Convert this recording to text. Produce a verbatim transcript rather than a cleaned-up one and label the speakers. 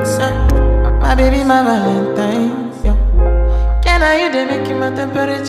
Speaker 1: So, my baby, my Valentine. Yeah. Can I you they make my temperature?